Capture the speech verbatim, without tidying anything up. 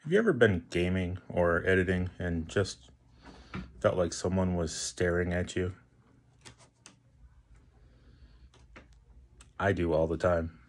Have you ever been gaming or editing and just felt like someone was staring at you? I do all the time.